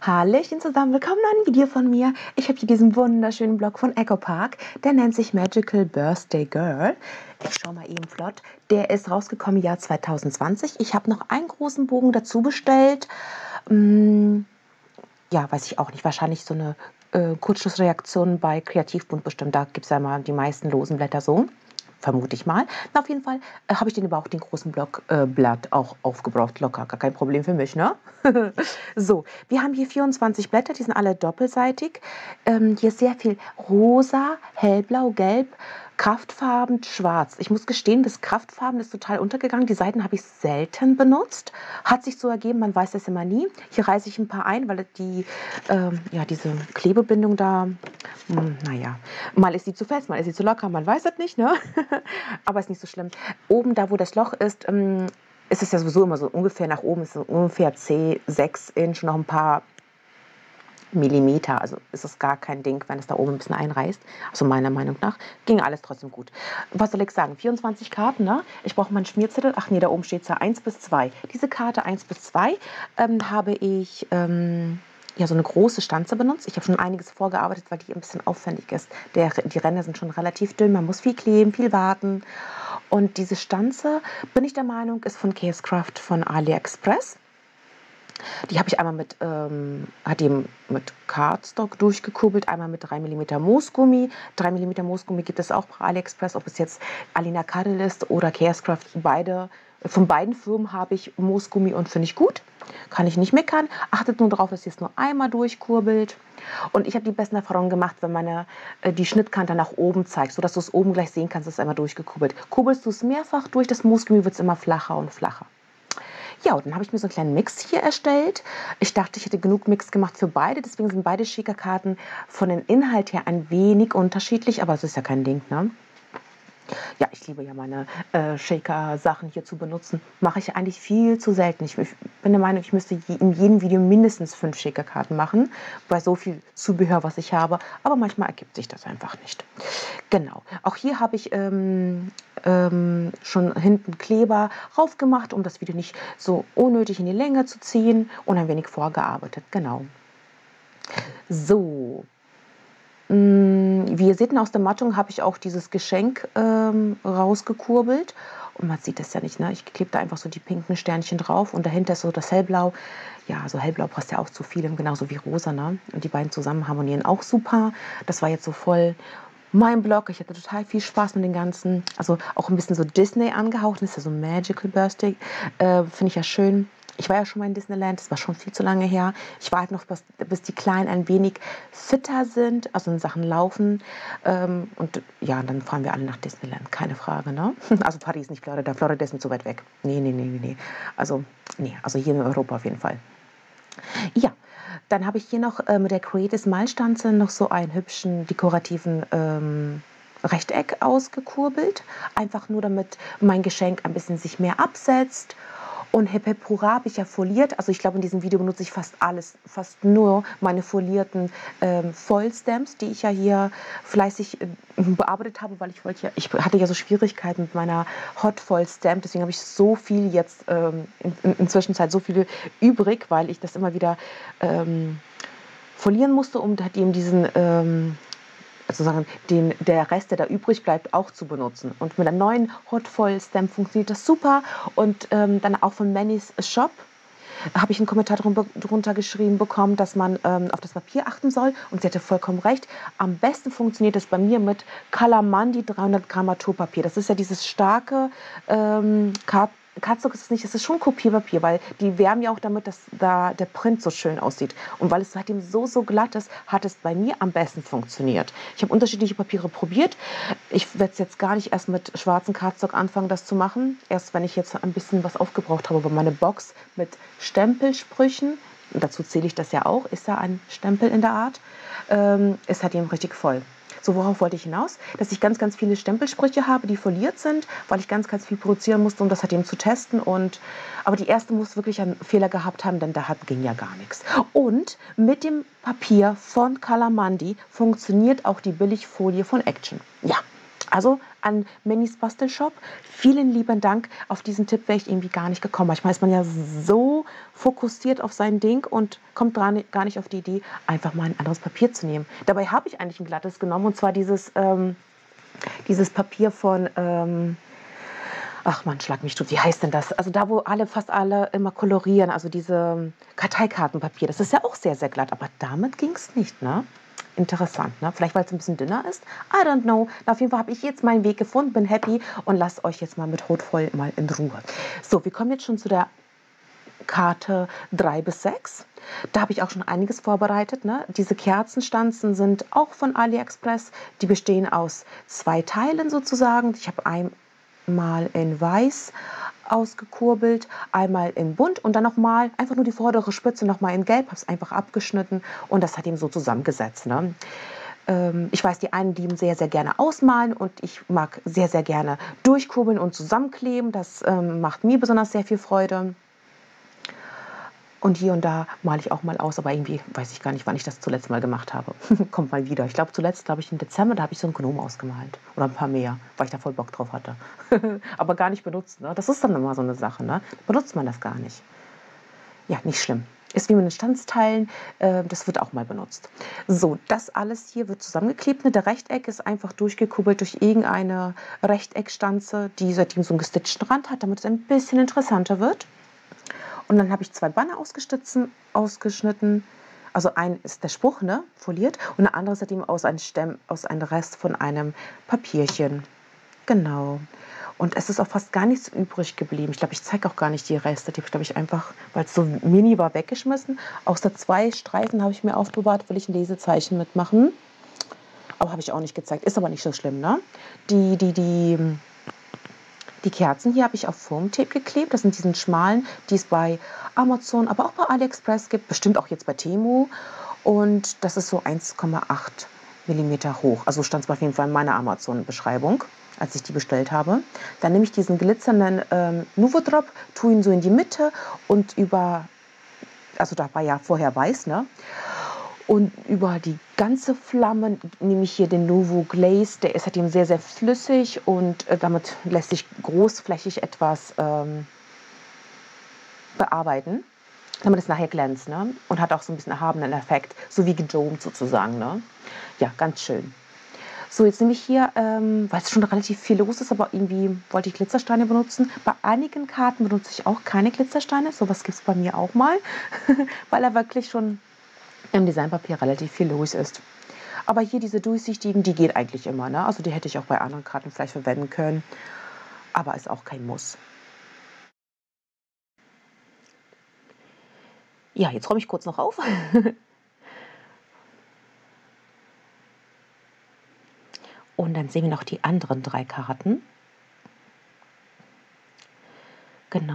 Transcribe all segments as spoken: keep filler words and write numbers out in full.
Hallöchen zusammen, willkommen zu einem Video von mir. Ich habe hier diesen wunderschönen Blog von EcoPark, der nennt sich Magical Birthday Girl. Ich schaue mal eben flott. Der ist rausgekommen im Jahr zwanzig zwanzig. Ich habe noch einen großen Bogen dazu bestellt. Hm, ja, weiß ich auch nicht, wahrscheinlich so eine äh, Kurzschlussreaktion bei Kreativbund bestimmt. Da gibt es ja mal die meisten losen Blätter so. Vermute ich mal. Na, auf jeden Fall äh, habe ich den überhaupt den großen Block, äh, Blatt auch aufgebraucht. Locker, gar kein Problem für mich, ne? So, wir haben hier vierundzwanzig Blätter, die sind alle doppelseitig. Ähm, hier ist sehr viel rosa, hellblau, gelb, Kraftfarben, schwarz. Ich muss gestehen, das Kraftfarben ist total untergegangen. Die Seiten habe ich selten benutzt. Hat sich so ergeben, man weiß das immer nie. Hier reiße ich ein paar ein, weil die, ähm, ja, diese Klebebindung da, hm, naja, mal ist sie zu fest, mal ist sie zu locker, man weiß es nicht, ne? Aber ist nicht so schlimm. Oben, da wo das Loch ist, ähm, ist es ja sowieso immer so ungefähr nach oben, ist so ungefähr C sechs Inch, noch ein paar Millimeter. Also ist es gar kein Ding, wenn es da oben ein bisschen einreißt. Also meiner Meinung nach ging alles trotzdem gut. Was soll ich sagen? vierundzwanzig Karten, ne? Ich brauche meinen Schmierzettel. Ach nee, da oben steht es ja eins bis zwei. Diese Karte eins bis zwei ähm, habe ich ähm, ja so eine große Stanze benutzt. Ich habe schon einiges vorgearbeitet, weil die ein bisschen aufwendig ist. Der, die Ränder sind schon relativ dünn. Man muss viel kleben, viel warten. Und diese Stanze, bin ich der Meinung, ist von Casecraft von AliExpress. Die habe ich einmal mit, ähm, hat die mit Cardstock durchgekurbelt, einmal mit drei Millimeter Moosgummi. drei Millimeter Moosgummi gibt es auch bei AliExpress, ob es jetzt Alina Cuddle ist oder Casecraft. Beide, von beiden Firmen habe ich Moosgummi und finde ich gut. Kann ich nicht meckern. Achtet nur darauf, dass ihr es nur einmal durchkurbelt. Und ich habe die besten Erfahrungen gemacht, wenn man äh, die Schnittkante nach oben zeigt, sodass du es oben gleich sehen kannst, dass es einmal durchgekurbelt. Kurbelst du es mehrfach durch das Moosgummi, wird es immer flacher und flacher. Ja, und dann habe ich mir so einen kleinen Mix hier erstellt. Ich dachte, ich hätte genug Mix gemacht für beide. Deswegen sind beide Shaker-Karten von den Inhalt her ein wenig unterschiedlich. Aber es ist ja kein Ding, ne? Ja, ich liebe ja meine äh, Shaker-Sachen hier zu benutzen. Mache ich eigentlich viel zu selten. Ich, ich bin der Meinung, ich müsste je, in jedem Video mindestens fünf Shaker-Karten machen. Bei so viel Zubehör, was ich habe. Aber manchmal ergibt sich das einfach nicht. Genau. Auch hier habe ich ähm, ähm, schon hinten Kleber raufgemacht, um das Video nicht so unnötig in die Länge zu ziehen. Und ein wenig vorgearbeitet. Genau. So. Wie ihr seht, aus der Mattung habe ich auch dieses Geschenk ähm, rausgekurbelt. Und man sieht das ja nicht, ne? Ich klebe da einfach so die pinken Sternchen drauf und dahinter ist so das Hellblau. Ja, so Hellblau passt ja auch zu vielem, genauso wie Rosa, ne? Und die beiden zusammen harmonieren auch super. Das war jetzt so voll mein Blog. Ich hatte total viel Spaß mit den ganzen, also auch ein bisschen so Disney angehaucht. Das ist ja so Magical Birthday. Äh, Finde ich ja schön. Ich war ja schon mal in Disneyland, das war schon viel zu lange her. Ich warte noch, bis, bis die Kleinen ein wenig fitter sind, also in Sachen Laufen. Ähm, und ja, dann fahren wir alle nach Disneyland, keine Frage, ne? Also Paris, nicht Florida. Florida ist mir zu weit weg. Nee, nee, nee, nee, nee. Also, nee, also hier in Europa auf jeden Fall. Ja, dann habe ich hier noch äh, mit der Create a Smile Stanze noch so einen hübschen, dekorativen ähm, Rechteck ausgekurbelt. Einfach nur, damit mein Geschenk ein bisschen sich mehr absetzt. Und Hip Hip Hurra habe ich ja foliert. Also ich glaube, in diesem Video benutze ich fast alles, fast nur meine folierten ähm, Foil-Stamps, die ich ja hier fleißig äh, bearbeitet habe, weil ich wollte ja, ich hatte ja so Schwierigkeiten mit meiner Hot Foil Stamp. Deswegen habe ich so viel jetzt ähm, in, in, inzwischen so viele übrig, weil ich das immer wieder ähm, folieren musste, um halt eben diesen ähm, sozusagen den, der Rest, der da übrig bleibt, auch zu benutzen. Und mit einem neuen Hot Foil Stamp funktioniert das super. Und ähm, dann auch von Manny's Shop habe ich einen Kommentar drunter geschrieben bekommen, dass man ähm, auf das Papier achten soll. Und sie hatte vollkommen recht. Am besten funktioniert es bei mir mit Calamandi dreihundert Gramm Naturpapier. Das ist ja dieses starke ähm, Cardstock ist es nicht, es ist schon Kopierpapier, weil die wärmen ja auch damit, dass da der Print so schön aussieht. Und weil es seitdem so, so glatt ist, hat es bei mir am besten funktioniert. Ich habe unterschiedliche Papiere probiert. Ich werde jetzt gar nicht erst mit schwarzem Cardstock anfangen, das zu machen. Erst wenn ich jetzt ein bisschen was aufgebraucht habe, weil meine Box mit Stempelsprüchen, und dazu zähle ich das ja auch, ist da ein Stempel in der Art, ähm, ist halt eben richtig voll. So, worauf wollte ich hinaus? Dass ich ganz, ganz viele Stempelsprüche habe, die foliert sind, weil ich ganz, ganz viel produzieren musste, um das halt eben zu testen. Und, aber die erste muss wirklich einen Fehler gehabt haben, denn da hat, ging ja gar nichts. Und mit dem Papier von Calamandi funktioniert auch die Billigfolie von Action. Ja, Also an Minis Bastelshop, vielen lieben Dank. Auf diesen Tipp wäre ich irgendwie gar nicht gekommen. Manchmal ist man ja so fokussiert auf sein Ding und kommt dran, gar nicht auf die Idee, einfach mal ein anderes Papier zu nehmen. Dabei habe ich eigentlich ein glattes genommen, und zwar dieses, ähm, dieses Papier von, ähm, ach man, schlag mich tot, wie heißt denn das? Also da, wo alle, fast alle immer kolorieren, also diese Karteikartenpapier. Das ist ja auch sehr, sehr glatt, aber damit ging es nicht, ne? Interessant, ne? Vielleicht, weil es ein bisschen dünner ist. I don't know. Auf jeden Fall habe ich jetzt meinen Weg gefunden, bin happy und lasst euch jetzt mal mit Rotvoll mal in Ruhe. So, wir kommen jetzt schon zu der Karte drei bis sechs. Da habe ich auch schon einiges vorbereitet, ne? Diese Kerzenstanzen sind auch von AliExpress. Die bestehen aus zwei Teilen sozusagen. Ich habe einmal in weiß ausgekurbelt, einmal in bunt und dann nochmal einfach nur die vordere Spitze nochmal in gelb, habe es einfach abgeschnitten und das hat ihm so zusammengesetzt. Ne? Ähm, ich weiß, die einen lieben sehr, sehr gerne ausmalen und ich mag sehr, sehr gerne durchkurbeln und zusammenkleben. Das ähm, macht mir besonders sehr viel Freude. Und hier und da male ich auch mal aus, aber irgendwie weiß ich gar nicht, wann ich das zuletzt mal gemacht habe. Kommt mal wieder. Ich glaube, zuletzt, glaube ich, im Dezember, da habe ich so einen Gnome ausgemalt. Oder ein paar mehr, weil ich da voll Bock drauf hatte. Aber gar nicht benutzt. Ne? Das ist dann immer so eine Sache. Ne? Benutzt man das gar nicht. Ja, nicht schlimm. Ist wie mit den Standsteilen, äh, das wird auch mal benutzt. So, das alles hier wird zusammengeklebt. Ne? Der Rechteck ist einfach durchgekurbelt durch irgendeine Rechteckstanze, die seitdem so einen gestitchten Rand hat, damit es ein bisschen interessanter wird. Und dann habe ich zwei Banner ausgeschnitten. Also ein ist der Spruch, ne, foliert, und der andere ist eben aus einem Stemm, aus einem Rest von einem Papierchen. Genau. Und es ist auch fast gar nichts übrig geblieben. Ich glaube, ich zeige auch gar nicht die Reste. Die habe ich, glaube ich, einfach, weil es so mini war, weggeschmissen. Außer zwei Streifen habe ich mir aufbewahrt, will ich ein Lesezeichen mitmachen. Aber habe ich auch nicht gezeigt. Ist aber nicht so schlimm, ne? Die, die, die... Die Kerzen hier habe ich auf Foam-Tape geklebt. Das sind diesen schmalen, die es bei Amazon, aber auch bei AliExpress gibt. Bestimmt auch jetzt bei Temu. Und das ist so eins Komma acht Millimeter hoch. Also stand es auf jeden Fall in meiner Amazon-Beschreibung, als ich die bestellt habe. Dann nehme ich diesen glitzernden ähm, Nuvo-Drop, tue ihn so in die Mitte und über, also da war ja vorher weiß, ne? Und über die ganze Flamme nehme ich hier den Nuvo Glaze. Der ist halt eben sehr, sehr flüssig und äh, damit lässt sich großflächig etwas ähm, bearbeiten, damit es nachher glänzt, ne? Und hat auch so ein bisschen erhabenen Effekt, so wie gedomed sozusagen. Ne? Ja, ganz schön. So, jetzt nehme ich hier, ähm, weil es schon relativ viel los ist, aber irgendwie wollte ich Glitzersteine benutzen. Bei einigen Karten benutze ich auch keine Glitzersteine. Sowas gibt es bei mir auch mal, weil er wirklich schon im Designpapier relativ viel los ist. Aber hier diese durchsichtigen, die geht eigentlich immer. Ne? Also die hätte ich auch bei anderen Karten vielleicht verwenden können. Aber ist auch kein Muss. Ja, jetzt räume ich kurz noch auf. Und dann sehen wir noch die anderen drei Karten. Genau.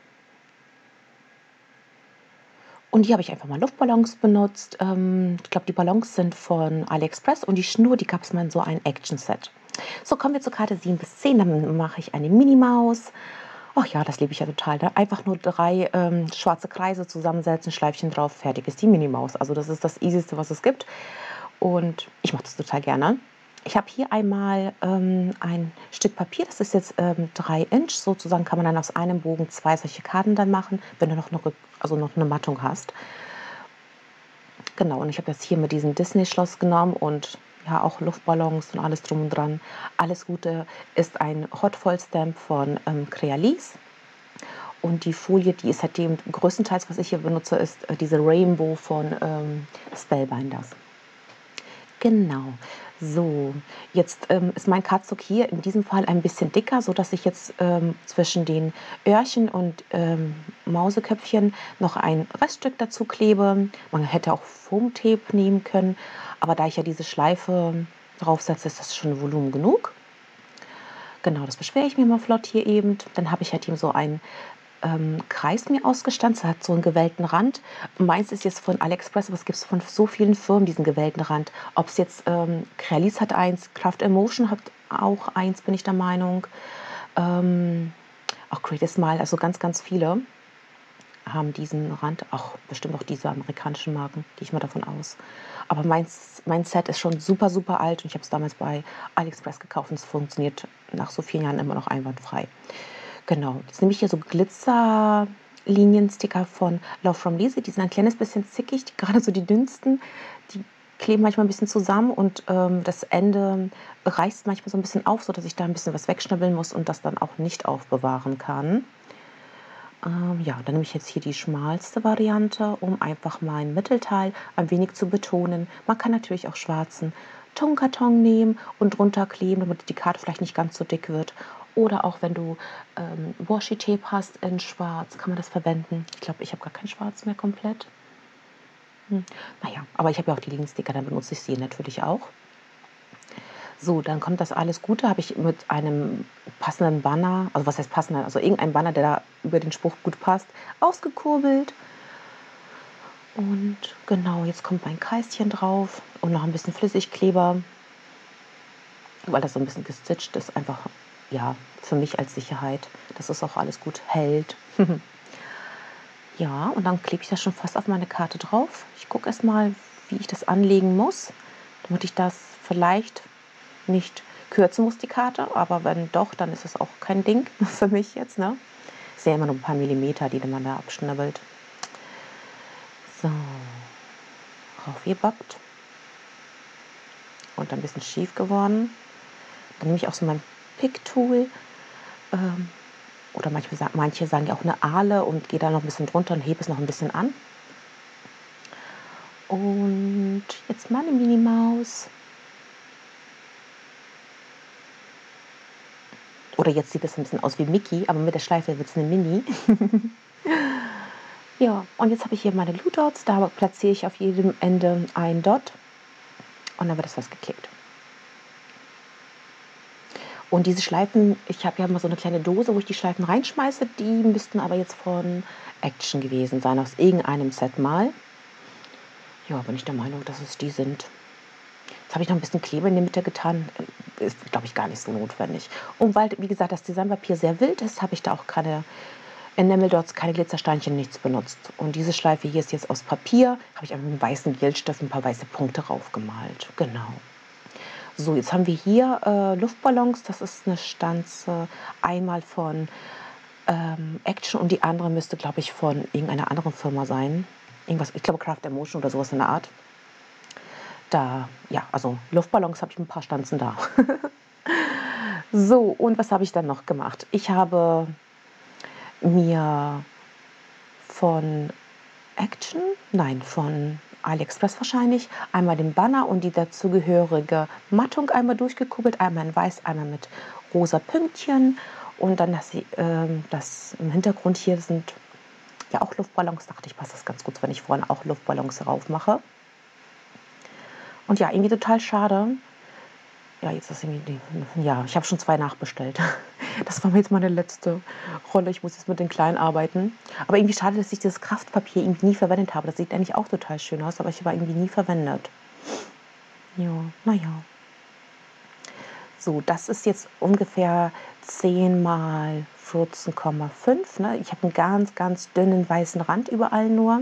Und hier habe ich einfach mal Luftballons benutzt. Ähm, ich glaube, die Ballons sind von AliExpress und die Schnur, die gab es mal in so ein Action-Set. So, kommen wir zur Karte sieben bis zehn. Dann mache ich eine Minimaus. Ach ja, das liebe ich ja total. Ne? Einfach nur drei ähm, schwarze Kreise zusammensetzen, Schleifchen drauf, fertig ist die Minimaus. Also das ist das Easyste, was es gibt. Und ich mache das total gerne. Ich habe hier einmal ähm, ein Stück Papier, das ist jetzt ähm, drei Inch. Sozusagen kann man dann aus einem Bogen zwei solche Karten dann machen, wenn du noch eine, also noch eine Mattung hast. Genau, und ich habe das hier mit diesem Disney-Schloss genommen und ja, auch Luftballons und alles drum und dran. Alles Gute ist ein Hot-Foil-Stamp von ähm, Crealis. Und die Folie, die ist halt dem größtenteils, was ich hier benutze, ist äh, diese Rainbow von ähm, Spellbinders. Genau. So, jetzt ähm, ist mein Cardstock hier in diesem Fall ein bisschen dicker, sodass ich jetzt ähm, zwischen den Öhrchen und ähm, Mauseköpfchen noch ein Reststück dazu klebe. Man hätte auch Foam-Tape nehmen können, aber da ich ja diese Schleife draufsetze, ist das schon Volumen genug. Genau, das beschwere ich mir mal flott hier eben. Dann habe ich halt eben so einen ähm, Kreis mir ausgestanzt, hat so einen gewellten Rand. Meins ist jetzt von AliExpress, aber es gibt von so vielen Firmen diesen gewellten Rand. Ob es jetzt ähm, Crealis hat eins, Craft Emotion hat auch eins, bin ich der Meinung. Ähm, auch Creative Smile, also ganz, ganz viele. haben diesen Rand, auch bestimmt auch diese amerikanischen Marken, gehe ich mal davon aus. Aber meins, mein Set ist schon super, super alt und ich habe es damals bei AliExpress gekauft und es funktioniert nach so vielen Jahren immer noch einwandfrei. Genau, jetzt nehme ich hier so Glitzer-Liniensticker von Love from Lise. Die sind ein kleines bisschen zickig, die, gerade so die dünnsten. Die kleben manchmal ein bisschen zusammen und ähm, das Ende reißt manchmal so ein bisschen auf, sodass ich da ein bisschen was wegschnibbeln muss und das dann auch nicht aufbewahren kann. Ähm, ja, dann nehme ich jetzt hier die schmalste Variante, um einfach mein Mittelteil ein wenig zu betonen. Man kann natürlich auch schwarzen Tonkarton nehmen und drunter kleben, damit die Karte vielleicht nicht ganz so dick wird. Oder auch wenn du ähm, Washi-Tape hast in schwarz, kann man das verwenden. Ich glaube, ich habe gar kein Schwarz mehr komplett. Hm. Naja, aber ich habe ja auch die Liniensticker, dann benutze ich sie natürlich auch. So, dann kommt das alles Gute, habe ich mit einem passenden Banner, also was heißt passender, also irgendein Banner, der da über den Spruch gut passt, ausgekurbelt. Und genau, jetzt kommt mein Kreischen drauf und noch ein bisschen Flüssigkleber, weil das so ein bisschen gestitcht ist, einfach, ja, für mich als Sicherheit, dass es auch alles gut hält. Ja, und dann klebe ich das schon fast auf meine Karte drauf. Ich gucke erst mal, wie ich das anlegen muss, damit ich das vielleicht nicht kürzen muss, die Karte, aber wenn doch, dann ist es auch kein Ding für mich jetzt, ne? Es sind ja immer nur ein paar Millimeter, die man da abschnibbelt. So, raufgebappt und ein bisschen schief geworden. Dann nehme ich auch so mein Pick-Tool, ähm, oder manchmal, manche sagen ja auch eine Ahle und gehe da noch ein bisschen drunter und hebe es noch ein bisschen an. Und jetzt meine Minimaus. Oder jetzt sieht es ein bisschen aus wie Mickey, aber mit der Schleife wird es eine Mini. Ja, und jetzt habe ich hier meine Glue Dots. Da platziere ich auf jedem Ende ein Dot und dann wird das festgeklebt. Und diese Schleifen, ich habe ja immer so eine kleine Dose, wo ich die Schleifen reinschmeiße. Die müssten aber jetzt von Action gewesen sein, aus irgendeinem Set mal. Ja, bin ich der Meinung, dass es die sind. Jetzt habe ich noch ein bisschen Kleber in die Mitte getan. Ist, glaube ich, gar nicht so notwendig. Und weil, wie gesagt, das Designpapier sehr wild ist, habe ich da auch keine Enamel Dots, keine Glitzersteinchen, nichts benutzt. Und diese Schleife hier ist jetzt aus Papier. Habe ich einfach mit einem weißen Gelstift ein paar weiße Punkte raufgemalt. Genau. So, jetzt haben wir hier äh, Luftballons. Das ist eine Stanze einmal von ähm, Action und die andere müsste, glaube ich, von irgendeiner anderen Firma sein. Irgendwas, ich glaube Craft Emotion oder sowas in der Art. Da, ja, also Luftballons habe ich ein paar Stanzen da. So, und was habe ich dann noch gemacht? Ich habe mir von Action, nein, von AliExpress wahrscheinlich, einmal den Banner und die dazugehörige Mattung einmal durchgekuppelt, einmal in weiß, einmal mit rosa Pünktchen und dann das, äh, das im Hintergrund hier sind ja auch Luftballons, dachte ich, passt das ganz gut, wenn ich vorne auch Luftballons drauf mache. Und ja, irgendwie total schade. Ja, jetzt ist irgendwie, die, ja, ich habe schon zwei nachbestellt. Das war mir jetzt meine letzte Rolle. Ich muss jetzt mit den Kleinen arbeiten. Aber irgendwie schade, dass ich das Kraftpapier irgendwie nie verwendet habe. Das sieht eigentlich auch total schön aus, aber ich habe irgendwie nie verwendet. Ja, naja. So, das ist jetzt ungefähr zehn mal vierzehn Komma fünf. Ne? Ich habe einen ganz, ganz dünnen weißen Rand überall nur.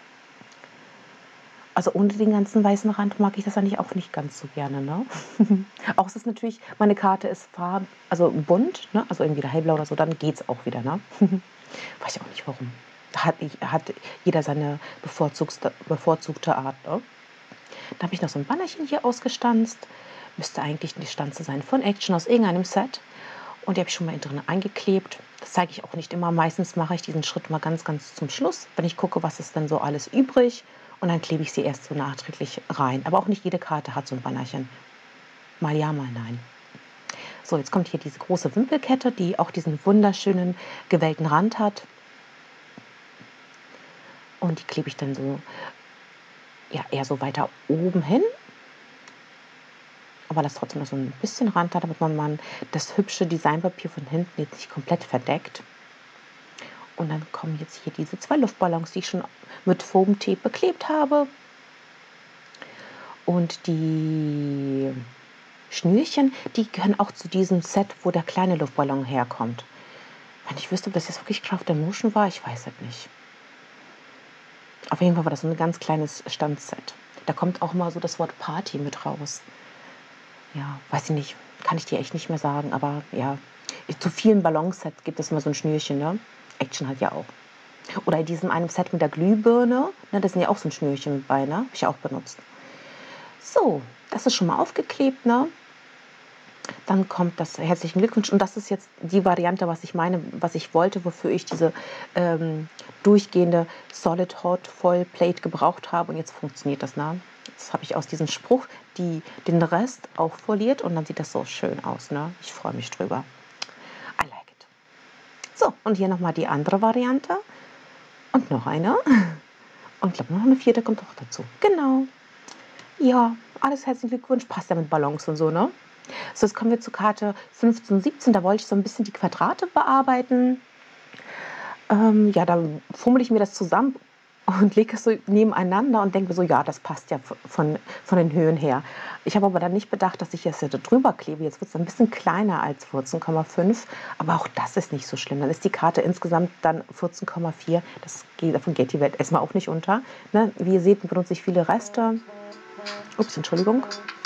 Also ohne den ganzen weißen Rand mag ich das eigentlich auch nicht ganz so gerne, ne? Auch es ist natürlich, meine Karte ist farb, also bunt, ne? Also irgendwie hellblau oder so, dann geht's auch wieder, ne? Weiß ich auch nicht warum. Da hat, hat jeder seine bevorzugte, bevorzugte Art, ne? Da habe ich noch so ein Bannerchen hier ausgestanzt. Müsste eigentlich die Stanze sein von Action aus irgendeinem Set. Und die habe ich schon mal innen drin eingeklebt. Das zeige ich auch nicht immer. Meistens mache ich diesen Schritt mal ganz, ganz zum Schluss, wenn ich gucke, was ist denn so alles übrig. Und dann klebe ich sie erst so nachträglich rein. Aber auch nicht jede Karte hat so ein Bannerchen. Mal ja, mal nein. So, jetzt kommt hier diese große Wimpelkette, die auch diesen wunderschönen gewellten Rand hat. Und die klebe ich dann so, ja, eher so weiter oben hin. Aber das trotzdem noch so ein bisschen Rand hat, damit man, man das hübsche Designpapier von hinten jetzt nicht komplett verdeckt. Und dann kommen jetzt hier diese zwei Luftballons, die ich schon mit Foam-Tape beklebt habe. Und die Schnürchen, die gehören auch zu diesem Set, wo der kleine Luftballon herkommt. Wenn ich wüsste, ob das jetzt wirklich Craft Emotion war, ich weiß es nicht. Auf jeden Fall war das so ein ganz kleines Standset. Da kommt auch mal so das Wort Party mit raus. Ja, weiß ich nicht, kann ich dir echt nicht mehr sagen, aber ja, zu vielen Ballonsets gibt es immer so ein Schnürchen, ne? Action halt ja auch. Oder in diesem einen Set mit der Glühbirne, ne, da sind ja auch so ein Schnürchen mit bei, ne? Habe ich ja auch benutzt. So, das ist schon mal aufgeklebt, ne? Dann kommt das herzlichen Glückwunsch und das ist jetzt die Variante, was ich meine, was ich wollte, wofür ich diese, ähm, durchgehende Solid Hot Foil Plate gebraucht habe und jetzt funktioniert das, ne? Jetzt habe ich aus diesem Spruch die den Rest auch foliert und dann sieht das so schön aus, ne? Ich freue mich drüber. I like it. So, und hier noch mal die andere Variante und noch eine und ich glaube noch eine vierte kommt auch dazu. Genau. Ja, alles herzlichen Glückwunsch. Passt ja mit Ballons und so, ne? So, jetzt kommen wir zur Karte fünfzehn und siebzehn. Da wollte ich so ein bisschen die Quadrate bearbeiten. Ähm, ja, da fummel ich mir das zusammen und lege es so nebeneinander und denke mir so, ja, das passt ja v von von den Höhen her. Ich habe aber dann nicht bedacht, dass ich jetzt hier da drüber klebe. Jetzt wird es ein bisschen kleiner als vierzehn Komma fünf, aber auch das ist nicht so schlimm. Dann ist die Karte insgesamt dann vierzehn Komma vier. Das geht davon geht die Welt erst mal auch nicht unter, ne? Wie ihr seht, benutze ich viele Reste. Ups, Entschuldigung.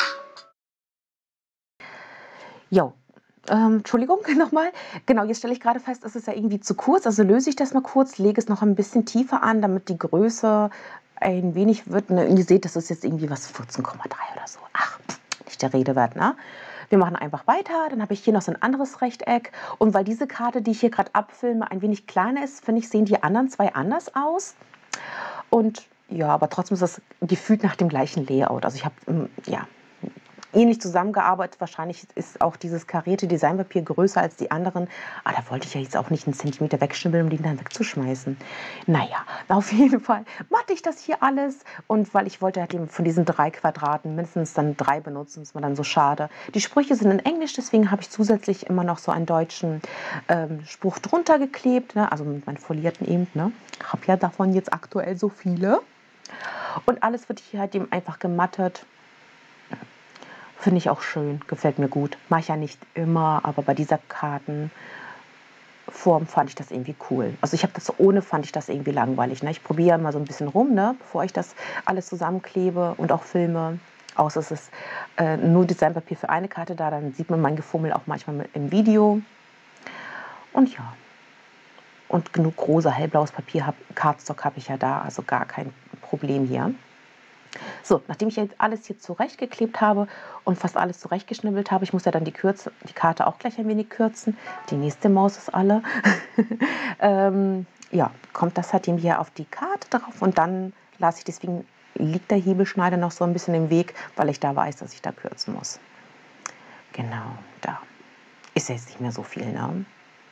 Jo, ähm, Entschuldigung, nochmal. Genau, jetzt stelle ich gerade fest, es ist ja irgendwie zu kurz. Also löse ich das mal kurz, lege es noch ein bisschen tiefer an, damit die Größe ein wenig wird. Ne? Und ihr seht, das ist jetzt irgendwie was vierzehn Komma drei oder so. Ach, nicht der Rede wert, ne? Wir machen einfach weiter. Dann habe ich hier noch so ein anderes Rechteck. Und weil diese Karte, die ich hier gerade abfilme, ein wenig kleiner ist, finde ich, sehen die anderen zwei anders aus. Und ja, aber trotzdem ist das gefühlt nach dem gleichen Layout. Also ich habe, ähm, ja, ähnlich zusammengearbeitet. Wahrscheinlich ist auch dieses karierte Designpapier größer als die anderen. Aber da wollte ich ja jetzt auch nicht einen Zentimeter wegschnibbeln, um den dann wegzuschmeißen. Naja, auf jeden Fall mache ich das hier alles. Und weil ich wollte halt eben von diesen drei Quadraten mindestens dann drei benutzen, ist mir dann so schade. Die Sprüche sind in Englisch, deswegen habe ich zusätzlich immer noch so einen deutschen ähm, Spruch drunter geklebt. Ne? Also mit meinen folierten eben. Ne? Ich habe ja davon jetzt aktuell so viele. Und alles wird hier halt eben einfach gemattet. Finde ich auch schön, gefällt mir gut. Mache ich ja nicht immer, aber bei dieser Kartenform fand ich das irgendwie cool. Also ich habe das so ohne, fand ich das irgendwie langweilig. Ne? Ich probiere mal so ein bisschen rum, ne? Bevor ich das alles zusammenklebe und auch filme. Außer es ist äh, nur Designpapier für eine Karte da, dann sieht man mein Gefummel auch manchmal im Video. Und ja, und genug rosa, hellblaues Papier, hab, Cardstock habe ich ja da, also gar kein Problem hier. So, nachdem ich jetzt alles hier zurechtgeklebt habe und fast alles zurechtgeschnibbelt habe, ich muss ja dann die, Kürze, die Karte auch gleich ein wenig kürzen. Die nächste Maus ist alle. ähm, ja, kommt das halt eben hier auf die Karte drauf und dann lasse ich, deswegen liegt der Hebelschneider noch so ein bisschen im Weg, weil ich da weiß, dass ich da kürzen muss. Genau, da ist jetzt nicht mehr so viel, ne?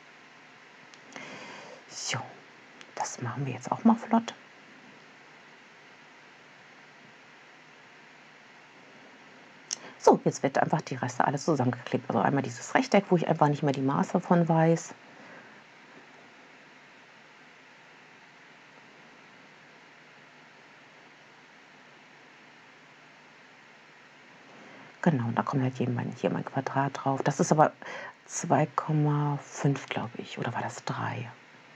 So, das machen wir jetzt auch mal flott. So, jetzt wird einfach die Reste alles zusammengeklebt. Also einmal dieses Rechteck, wo ich einfach nicht mehr die Maße von weiß. Genau, da kommt halt hier mein, hier mein Quadrat drauf. Das ist aber zwei Komma fünf, glaube ich. Oder war das drei?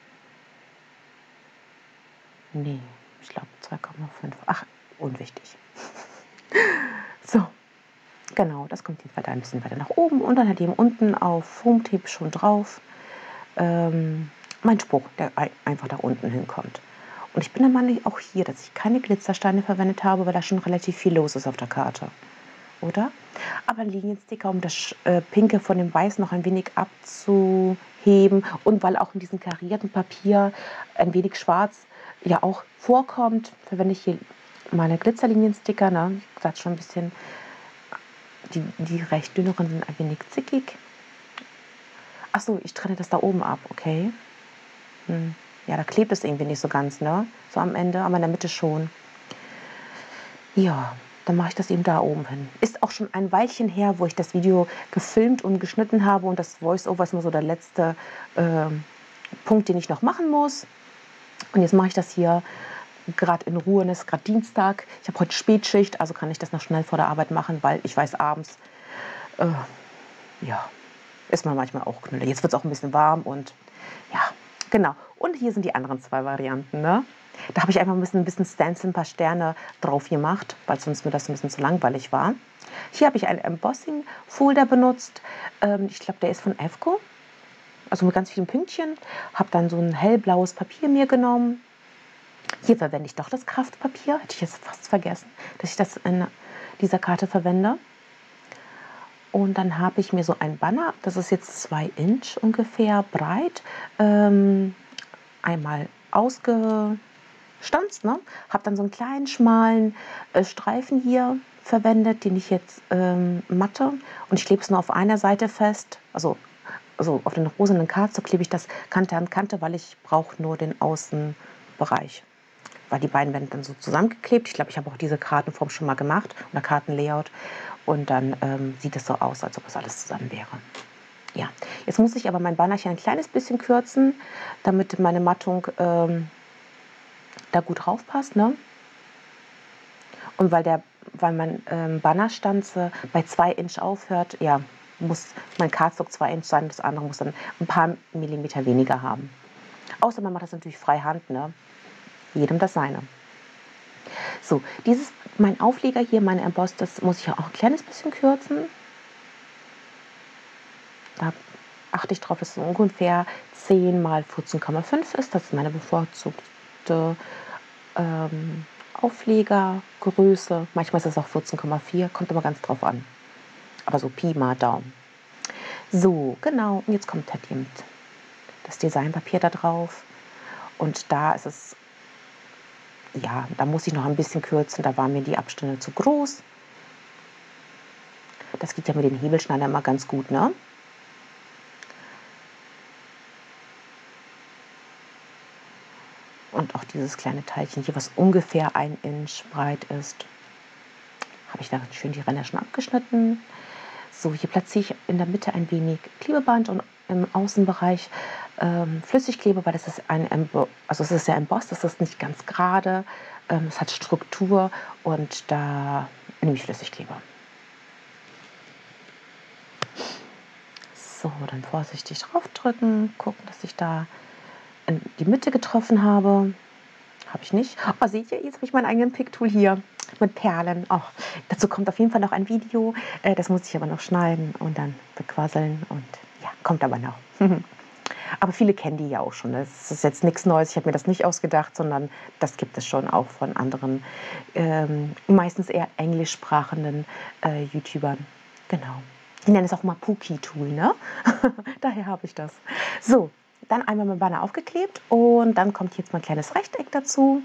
Nee, ich glaube zwei Komma fünf. Ach, unwichtig. So, genau, das kommt jetzt weiter ein bisschen weiter nach oben. Und dann hat eben unten auf Foamtape schon drauf ähm, mein Spruch, der einfach da unten hinkommt. Und ich bin der Meinung auch hier, dass ich keine Glitzersteine verwendet habe, weil da schon relativ viel los ist auf der Karte. Oder? Aber Liniensticker, um das äh, Pinke von dem Weiß noch ein wenig abzuheben und weil auch in diesem karierten Papier ein wenig Schwarz ja auch vorkommt, verwende ich hier meine Glitzerliniensticker. Ne? Ich sage schon ein bisschen, die, die recht dünneren sind ein wenig zickig. Achso, ich trenne das da oben ab, okay. Hm. Ja, da klebt es irgendwie nicht so ganz, ne? So am Ende, aber in der Mitte schon. Ja, dann mache ich das eben da oben hin. Ist auch schon ein Weilchen her, wo ich das Video gefilmt und geschnitten habe und das Voice-Over ist nur so der letzte äh, Punkt, den ich noch machen muss. Und jetzt mache ich das hier gerade in Ruhe. Es ist gerade Dienstag. Ich habe heute Spätschicht, also kann ich das noch schnell vor der Arbeit machen, weil ich weiß, abends äh, ja, ist man manchmal auch knüllig. Jetzt wird es auch ein bisschen warm und ja, genau. Und hier sind die anderen zwei Varianten, ne? Da habe ich einfach ein bisschen, ein bisschen Stencil, ein paar Sterne drauf gemacht, weil sonst mir das ein bisschen zu langweilig war. Hier habe ich einen Embossing-Folder benutzt. Ähm, ich glaube, der ist von Evco. Also mit ganz vielen Pünktchen. Habe dann so ein hellblaues Papier mir genommen. Hier verwende ich doch das Kraftpapier. Hätte ich jetzt fast vergessen, dass ich das in dieser Karte verwende. Und dann habe ich mir so ein Banner, das ist jetzt zwei Inch ungefähr breit, ähm, einmal ausgestanzt. Ne? Habe dann so einen kleinen, schmalen äh, Streifen hier verwendet, den ich jetzt ähm, matte. Und ich klebe es nur auf einer Seite fest. Also, also auf den rosenen Karte klebe ich das Kante an Kante, weil ich brauche nur den Außenbereich. Weil die beiden werden dann so zusammengeklebt. Ich glaube, ich habe auch diese Kartenform schon mal gemacht oder Kartenlayout. Und dann ähm, sieht es so aus, als ob es alles zusammen wäre. Ja, jetzt muss ich aber mein Bannerchen ein kleines bisschen kürzen, damit meine Mattung ähm, da gut drauf passt. Ne? Und weil, der, weil mein ähm, Bannerstanze bei zwei Inch aufhört, ja, muss mein Cardstock zwei Inch sein, das andere muss dann ein paar Millimeter weniger haben. Außer man macht das natürlich freihand, ne? Jedem das seine. So, dieses, mein Aufleger hier, mein Emboss, das muss ich auch ein kleines bisschen kürzen. Da achte ich darauf, dass es ungefähr zehn mal vierzehn Komma fünf ist. Das ist meine bevorzugte ähm, Auflegergröße. Manchmal ist es auch vierzehn Komma vier, kommt aber ganz drauf an. Aber so Pi mal Daumen. So, genau. Und jetzt kommt halt eben das Designpapier da drauf. Und da ist es, ja, da muss ich noch ein bisschen kürzen. Da waren mir die Abstände zu groß. Das geht ja mit den Hebelschneidern immer ganz gut, ne? Und auch dieses kleine Teilchen hier, was ungefähr ein Inch breit ist, habe ich da schön die Ränder schon abgeschnitten. So, hier platziere ich in der Mitte ein wenig Klebeband und im Außenbereich ähm, Flüssigkleber, weil das ist ein Embo also es ist ja embossed, das ist nicht ganz gerade, ähm, es hat Struktur und da nehme ich Flüssigkleber. So, dann vorsichtig draufdrücken, gucken, dass ich da in die Mitte getroffen habe. Habe ich nicht. Oh, seht ihr, jetzt habe ich meinen eigenen Picktool hier mit Perlen. Oh, dazu kommt auf jeden Fall noch ein Video. Äh, das muss ich aber noch schneiden und dann bequasseln. Und ja, kommt aber noch. Aber viele kennen die ja auch schon. Das ist jetzt nichts Neues. Ich habe mir das nicht ausgedacht, sondern das gibt es schon auch von anderen, ähm, meistens eher englischsprachenden äh, YouTubern. Genau. Die nennen es auch mal Pookie-Tool, ne? Daher habe ich das. So, dann einmal mit Banner aufgeklebt und dann kommt jetzt mal ein kleines Rechteck dazu.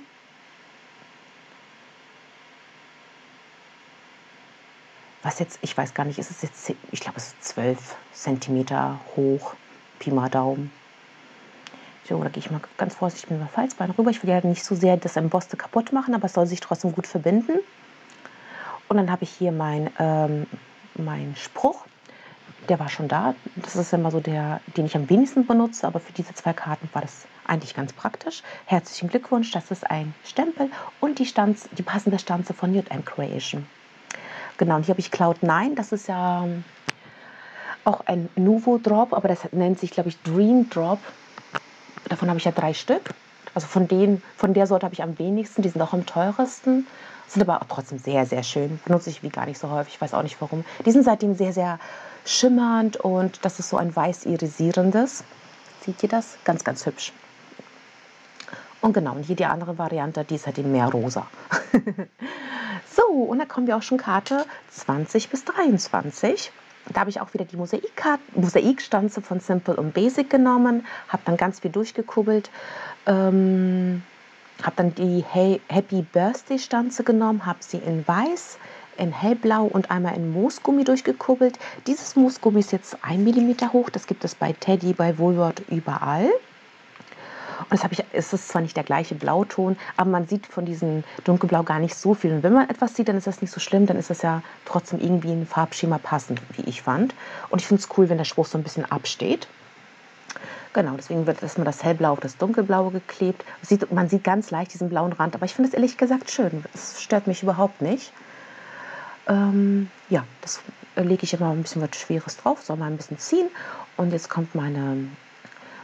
Was jetzt, ich weiß gar nicht, ist es jetzt, ich glaube, es ist zwölf Zentimeter hoch, Pi mal Daumen. So, da gehe ich mal ganz vorsichtig mit dem Falzbein rüber. Ich will ja nicht so sehr das Embossed kaputt machen, aber es soll sich trotzdem gut verbinden. Und dann habe ich hier mein, ähm, mein Spruch. Der war schon da. Das ist immer so der, den ich am wenigsten benutze, aber für diese zwei Karten war das eigentlich ganz praktisch. Herzlichen Glückwunsch, das ist ein Stempel und die, Stanz, die passende Stanze von J M Creation. Genau, und hier habe ich Cloud nine, das ist ja auch ein Nuvo Drop, aber das nennt sich, glaube ich, Dream Drop. Davon habe ich ja drei Stück. Also von, denen, von der Sorte habe ich am wenigsten, die sind auch am teuersten. Sind aber auch trotzdem sehr, sehr schön. Benutze ich wie gar nicht so häufig, ich weiß auch nicht warum. Die sind seitdem sehr, sehr schimmernd und das ist so ein weiß irisierendes. Seht ihr das? Ganz, ganz hübsch. Und genau, und hier die andere Variante, die ist halt mehr rosa. So, und dann kommen wir auch schon Karte zwanzig bis dreiundzwanzig. Da habe ich auch wieder die Mosaikstanze von Simple und Basic genommen, habe dann ganz viel durchgekubbelt, ähm, habe dann die hey Happy Birthday Stanze genommen, habe sie in weiß, in hellblau und einmal in Moosgummi durchgekubbelt. Dieses Moosgummi ist jetzt ein Millimeter hoch, das gibt es bei Teddy, bei Woolworth, überall. Und das habe ich, es ist zwar nicht der gleiche Blauton, aber man sieht von diesem Dunkelblau gar nicht so viel. Und wenn man etwas sieht, dann ist das nicht so schlimm, dann ist das ja trotzdem irgendwie ein Farbschema passend, wie ich fand. Und ich finde es cool, wenn der Spruch so ein bisschen absteht. Genau, deswegen wird erstmal das Hellblau auf das Dunkelblaue geklebt. Sieht, man sieht ganz leicht diesen blauen Rand, aber ich finde es ehrlich gesagt schön. Es stört mich überhaupt nicht. Ähm, ja, das lege ich immer ein bisschen was Schweres drauf, soll mal ein bisschen ziehen. Und jetzt kommt meine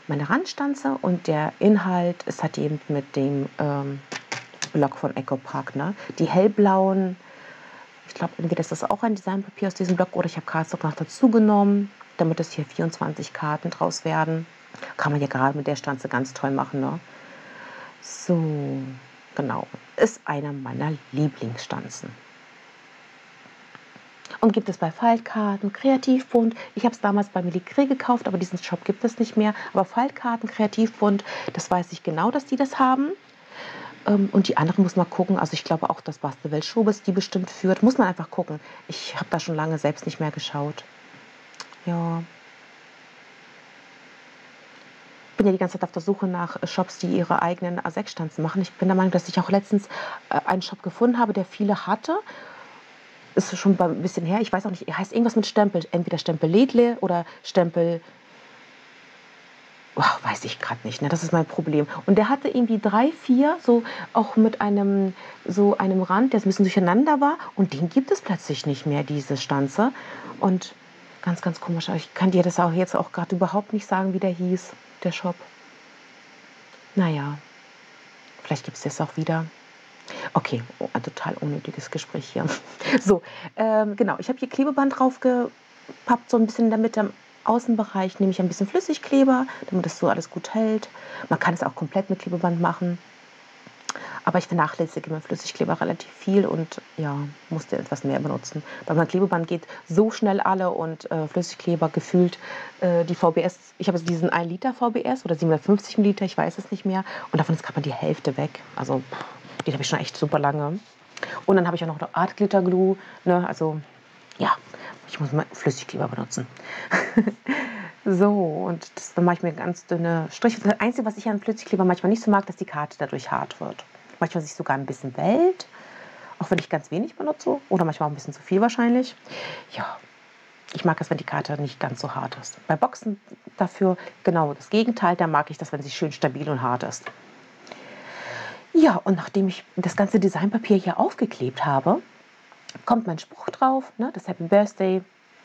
meine Randstanze und der Inhalt ist halt eben mit dem ähm, Block von Ecopark, ne? Die hellblauen, ich glaube, entweder ist das auch ein Designpapier aus diesem Block oder ich habe Cardstock noch dazu genommen, damit es hier vierundzwanzig Karten draus werden. Kann man ja gerade mit der Stanze ganz toll machen, ne? So, genau. Ist eine meiner Lieblingsstanzen. Und gibt es bei Faltkarten, Kreativbund. Ich habe es damals bei Miligre gekauft, aber diesen Shop gibt es nicht mehr. Aber Faltkarten, Kreativbund, das weiß ich genau, dass die das haben. Ähm, und die anderen muss man gucken. Also ich glaube auch, dass Bastelwelt Schobes die bestimmt führt. Muss man einfach gucken. Ich habe da schon lange selbst nicht mehr geschaut. Ja. Ich bin ja die ganze Zeit auf der Suche nach Shops, die ihre eigenen A sechs Stanzen machen. Ich bin der Meinung, dass ich auch letztens äh, einen Shop gefunden habe, der viele hatte. Ist schon ein bisschen her. Ich weiß auch nicht, er heißt irgendwas mit Stempel. Entweder Stempel Ledle oder Stempel. Oh, weiß ich gerade nicht, ne? Das ist mein Problem. Und der hatte irgendwie drei, vier, so auch mit einem, so einem Rand, der so ein bisschen durcheinander war. Und den gibt es plötzlich nicht mehr, diese Stanze. Und ganz, ganz komisch. Ich kann dir das auch jetzt auch gerade überhaupt nicht sagen, wie der hieß, der Shop. Naja, vielleicht gibt es das auch wieder. Okay, oh, ein total unnötiges Gespräch hier. So, ähm, genau, ich habe hier Klebeband draufgepappt, so ein bisschen in der Mitte am Außenbereich nehme ich ein bisschen Flüssigkleber, damit das so alles gut hält. Man kann es auch komplett mit Klebeband machen, aber ich vernachlässige mit Flüssigkleber relativ viel und ja, musste etwas mehr benutzen. Weil mein Klebeband geht so schnell alle und äh, Flüssigkleber gefühlt äh, die V B S, ich habe jetzt diesen ein Liter V B S oder siebenhundertfünfzig Milliliter, ich weiß es nicht mehr und davon ist gerade mal die Hälfte weg, also den habe ich schon echt super lange. Und dann habe ich auch noch eine Art Glitter Glue, ne? Also ja, ich muss mal Flüssigkleber benutzen. So, und das, dann mache ich mir ganz dünne Striche. Das Einzige, was ich an Flüssigkleber manchmal nicht so mag, dass die Karte dadurch hart wird. Manchmal sich sogar ein bisschen wellt, auch wenn ich ganz wenig benutze. Oder manchmal auch ein bisschen zu viel wahrscheinlich. Ja, ich mag es, wenn die Karte nicht ganz so hart ist. Bei Boxen dafür genau das Gegenteil. Da mag ich das, wenn sie schön stabil und hart ist. Ja, und nachdem ich das ganze Designpapier hier aufgeklebt habe, kommt mein Spruch drauf, ne, das Happy Birthday.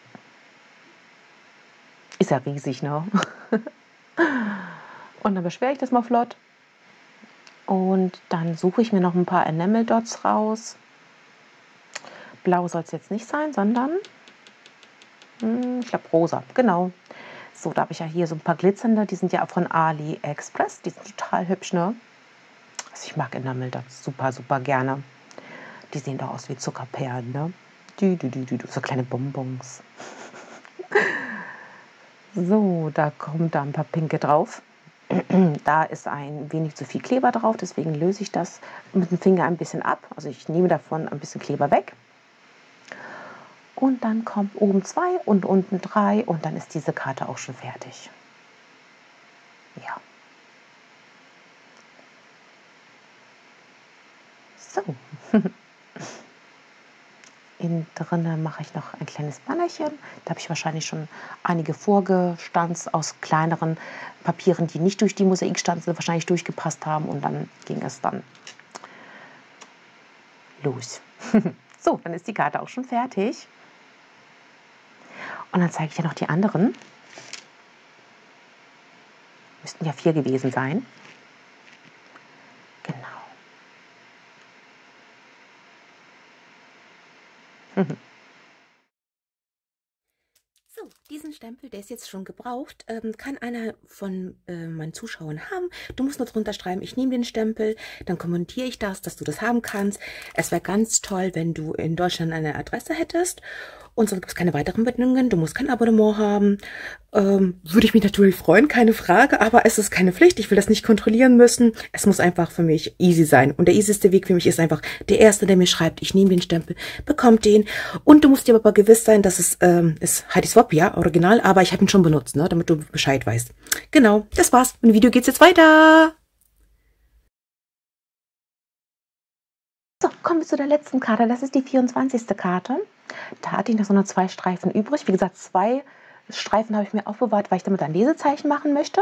Ist ja riesig, ne? Und dann beschwere ich das mal flott. Und dann suche ich mir noch ein paar Enamel Dots raus. Blau soll es jetzt nicht sein, sondern, hm, ich glaube rosa, genau. So, da habe ich ja hier so ein paar glitzernde, die sind ja auch von AliExpress. Die sind total hübsch, ne? Also ich mag Enamel Dots super, super gerne. Die sehen doch aus wie Zuckerperlen, ne? Du, du, du, du, so kleine Bonbons. So, da kommen da ein paar pinke drauf. Da ist ein wenig zu viel Kleber drauf, deswegen löse ich das mit dem Finger ein bisschen ab. Also ich nehme davon ein bisschen Kleber weg. Und dann kommt oben zwei und unten drei und dann ist diese Karte auch schon fertig. Ja. So. Innen drin mache ich noch ein kleines Bannerchen. Da habe ich wahrscheinlich schon einige vorgestanzt aus kleineren Papieren, die nicht durch die Mosaikstanze wahrscheinlich durchgepasst haben. Und dann ging es dann los. So, dann ist die Karte auch schon fertig. Und dann zeige ich dir noch die anderen. Müssten ja vier gewesen sein. Genau. So, diesen Stempel, der ist jetzt schon gebraucht, ähm, kann einer von äh, meinen Zuschauern haben. Du musst nur drunter schreiben, ich nehme den Stempel, dann kommentiere ich das, dass du das haben kannst. Es wäre ganz toll, wenn du in Deutschland eine Adresse hättest. Und sonst gibt es keine weiteren Bedingungen, du musst kein Abonnement haben. Ähm, würde ich mich natürlich freuen, keine Frage, aber es ist keine Pflicht, ich will das nicht kontrollieren müssen. Es muss einfach für mich easy sein. Und der easyste Weg für mich ist einfach, der Erste, der mir schreibt, ich nehme den Stempel, bekommt den. Und du musst dir aber gewiss sein, dass es ähm, ist Heidi Swap, ja, original, aber ich habe ihn schon benutzt, ne, damit du Bescheid weißt. Genau, das war's. Im Video geht's jetzt weiter. So, kommen wir zu der letzten Karte. Das ist die vierundzwanzigste Karte. Da hatte ich noch so eine zwei Streifen übrig. Wie gesagt, zwei Streifen habe ich mir aufbewahrt, weil ich damit ein Lesezeichen machen möchte.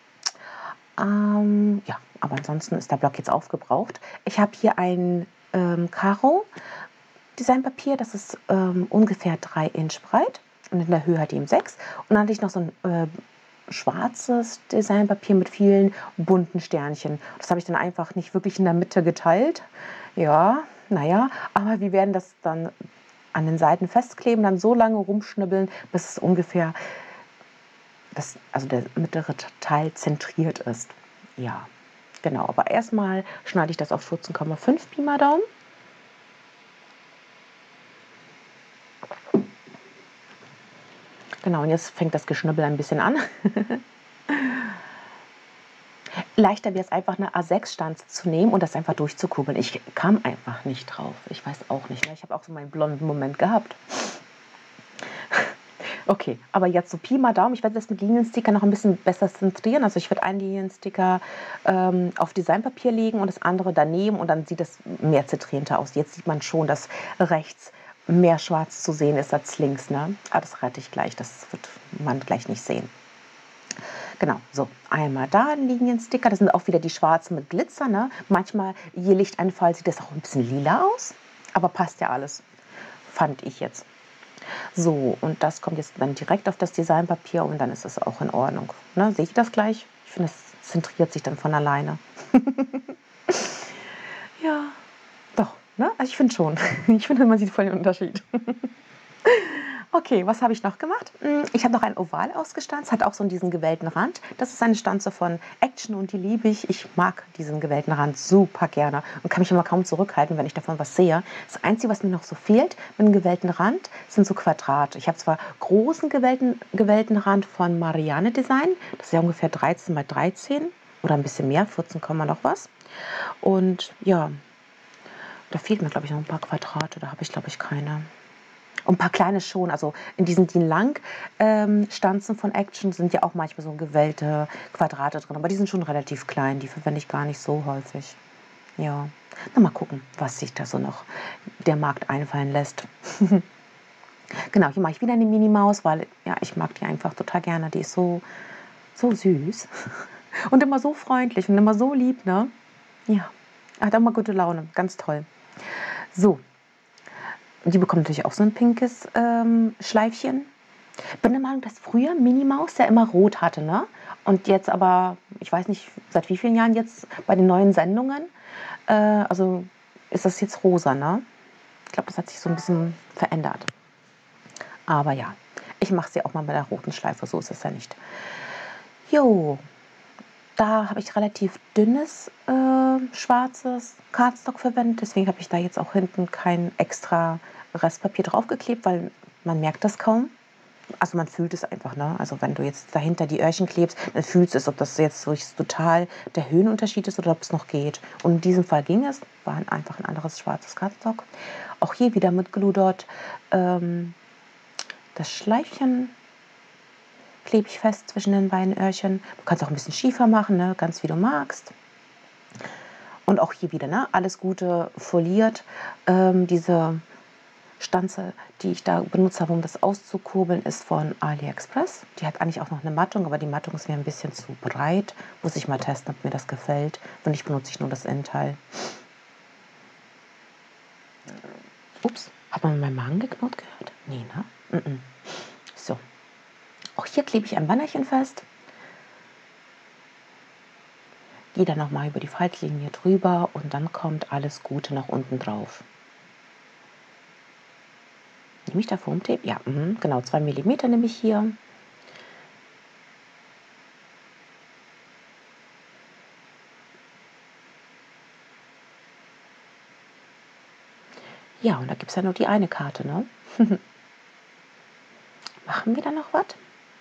Ähm, ja, aber ansonsten ist der Block jetzt aufgebraucht. Ich habe hier ein ähm, Karo Designpapier. Das ist ähm, ungefähr drei Inch breit und in der Höhe hat die eben sechs. Und dann hatte ich noch so ein äh, schwarzes Designpapier mit vielen bunten Sternchen. Das habe ich dann einfach nicht wirklich in der Mitte geteilt. Ja, naja, aber wir werden das dann an den Seiten festkleben, dann so lange rumschnibbeln, bis es ungefähr, das, also der mittlere Teil zentriert ist. Ja, genau. Aber erstmal schneide ich das auf vierzehn Komma fünf Pi mal Daumen. Genau, und jetzt fängt das Geschnibbel ein bisschen an. Leichter wäre es einfach, eine A sechs Stanze zu nehmen und das einfach durchzukurbeln. Ich kam einfach nicht drauf. Ich weiß auch nicht. Ich habe auch so meinen blonden Moment gehabt. Okay, aber jetzt so Pi mal Daumen. Ich werde das mit Liniensticker noch ein bisschen besser zentrieren. Also ich werde einen Liniensticker ähm, auf Designpapier legen und das andere daneben und dann sieht es mehr zentrierender aus. Jetzt sieht man schon, dass rechts mehr schwarz zu sehen ist als links. Ne? Aber das rate ich gleich. Das wird man gleich nicht sehen. Genau, so einmal da ein Liniensticker. Das sind auch wieder die schwarzen mit Glitzer. Ne? Manchmal, je Lichteinfall, sieht das auch ein bisschen lila aus. Aber passt ja alles, fand ich jetzt. So, und das kommt jetzt dann direkt auf das Designpapier und dann ist es auch in Ordnung. Ne? Sehe ich das gleich? Ich finde, es zentriert sich dann von alleine. Ja, doch. Ne? Also ich finde schon. Ich finde, man sieht voll den Unterschied. Okay, was habe ich noch gemacht? Ich habe noch ein Oval ausgestanzt, hat auch so diesen gewellten Rand. Das ist eine Stanze von Action und die liebe ich. Ich mag diesen gewellten Rand super gerne und kann mich immer kaum zurückhalten, wenn ich davon was sehe. Das Einzige, was mir noch so fehlt mit einem gewellten Rand, sind so Quadrate. Ich habe zwar großen gewellten, gewellten Rand von Marianne Design, das ist ja ungefähr dreizehn mal dreizehn oder ein bisschen mehr, vierzehn, noch was. Und ja, da fehlt mir, glaube ich, noch ein paar Quadrate, da habe ich, glaube ich, keine. Und ein paar kleine schon, also in diesen D I N-Lang-Stanzen von Action sind ja auch manchmal so gewellte Quadrate drin, aber die sind schon relativ klein, die verwende ich gar nicht so häufig. Ja, na mal gucken, was sich da so noch der Markt einfallen lässt. Genau, hier mache ich wieder eine Mini-Maus, weil ja, ich mag die einfach total gerne, die ist so, so süß und immer so freundlich und immer so lieb, ne? Ja, hat auch mal gute Laune, ganz toll. So. Die bekommt natürlich auch so ein pinkes ähm, Schleifchen. Ich bin der Meinung, dass früher Minnie Maus ja immer rot hatte, ne? Und jetzt aber, ich weiß nicht, seit wie vielen Jahren jetzt bei den neuen Sendungen, äh, also ist das jetzt rosa, ne? Ich glaube, das hat sich so ein bisschen verändert. Aber ja, ich mache sie auch mal mit der roten Schleife, so ist es ja nicht. Jo, da habe ich relativ dünnes äh, schwarzes Cardstock verwendet, deswegen habe ich da jetzt auch hinten kein extra Restpapier draufgeklebt, weil man merkt das kaum. Also man fühlt es einfach, ne? Also wenn du jetzt dahinter die Öhrchen klebst, dann fühlst du es, ob das jetzt so total der Höhenunterschied ist oder ob es noch geht. Und in diesem Fall ging es, war einfach ein anderes schwarzes Cardstock. Auch hier wieder mit Glue Dot ähm, das Schleifchen klebe ich fest zwischen den beiden Öhrchen. Du kannst auch ein bisschen schiefer machen, ne? Ganz wie du magst. Und auch hier wieder, ne? Alles Gute foliert. Ähm, diese Stanze, die ich da benutzt habe, um das auszukurbeln, ist von AliExpress. Die hat eigentlich auch noch eine Mattung, aber die Mattung ist mir ein bisschen zu breit. Muss ich mal testen, ob mir das gefällt. Wenn nicht, benutze ich nur das Innenteil. Ups, hat man meinen Magen geknurrt gehört? Nee, ne? Mm-mm. So. Auch hier klebe ich ein Bannerchen fest. Gehe dann nochmal über die Faltlinie drüber und dann kommt alles Gute nach unten drauf. Nehme ich da Foamtape? Ja, mh, genau, zwei Millimeter nehme ich hier. Ja, und da gibt es ja nur die eine Karte, ne? Machen wir da noch was?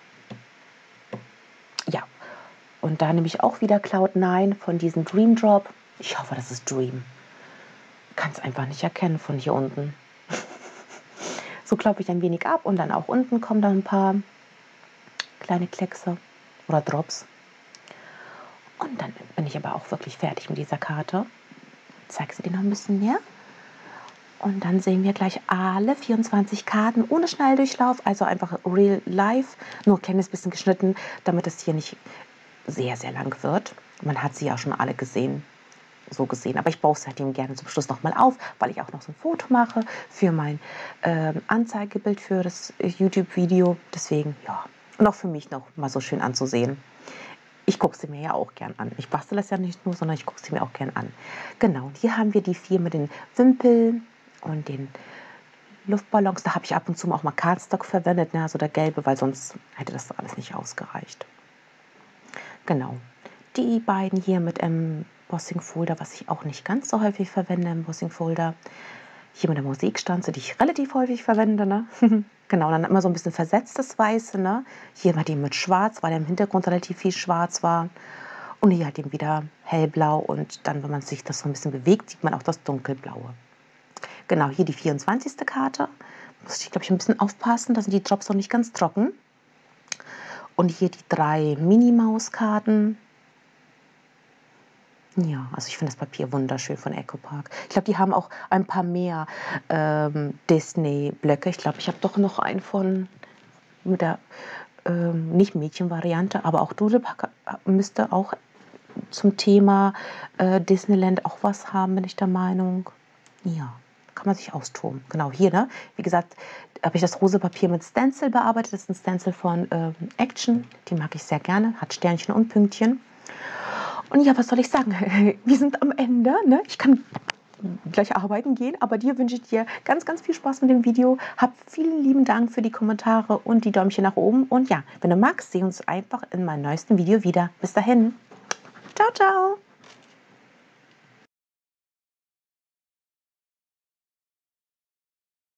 Ja, und da nehme ich auch wieder Cloud nine von diesem Dream Drop. Ich hoffe, das ist Dream. Kann es einfach nicht erkennen von hier unten. So klappe ich ein wenig ab und dann auch unten kommen dann ein paar kleine Kleckse oder Drops. Und dann bin ich aber auch wirklich fertig mit dieser Karte. Zeige sie dir noch ein bisschen mehr. Und dann sehen wir gleich alle vierundzwanzig Karten ohne Schnelldurchlauf, also einfach real life, nur ein kleines bisschen geschnitten, damit es hier nicht sehr, sehr lang wird. Man hat sie ja schon alle gesehen, so gesehen. Aber ich baue es halt eben gerne zum Schluss nochmal auf, weil ich auch noch so ein Foto mache für mein äh, Anzeigebild für das YouTube-Video. Deswegen, ja, Und auch für mich noch mal so schön anzusehen. Ich gucke sie mir ja auch gern an. Ich bastel das ja nicht nur, sondern ich gucke sie mir auch gern an. Genau, und hier haben wir die vier mit den Wimpeln und den Luftballons. Da habe ich ab und zu auch mal Cardstock verwendet, ne? Also der gelbe, weil sonst hätte das alles nicht ausgereicht. Genau, die beiden hier mit Embossing Folder, was ich auch nicht ganz so häufig verwende, Embossing Folder. Hier mit der Musikstanze, die ich relativ häufig verwende, ne? Genau, dann immer so ein bisschen versetztes Weiße, ne? Hier mal die mit Schwarz, weil im Hintergrund relativ viel Schwarz war. Und hier halt eben wieder hellblau und dann, wenn man sich das so ein bisschen bewegt, sieht man auch das dunkelblaue. Genau, hier die vierundzwanzigste Karte. Muss ich, glaube ich, ein bisschen aufpassen, da sind die Drops noch nicht ganz trocken. Und hier die drei Mini-Maus-Karten. Ja, also ich finde das Papier wunderschön von EcoPark. Ich glaube, die haben auch ein paar mehr ähm, Disney-Blöcke. Ich glaube, ich habe doch noch einen von mit der ähm, nicht Mädchen-Variante, aber auch Doodlepack müsste auch zum Thema äh, Disneyland auch was haben, bin ich der Meinung. Ja, kann man sich austoben. Genau, hier, ne? Wie gesagt, habe ich das rosa Papier mit Stencil bearbeitet. Das ist ein Stencil von ähm, Action. Die mag ich sehr gerne. Hat Sternchen und Pünktchen. Und ja, was soll ich sagen? Wir sind am Ende, ne? Ich kann gleich arbeiten gehen, aber dir wünsche ich dir ganz, ganz viel Spaß mit dem Video. Hab vielen lieben Dank für die Kommentare und die Däumchen nach oben. Und ja, wenn du magst, sehen wir uns einfach in meinem neuesten Video wieder. Bis dahin. Ciao, ciao.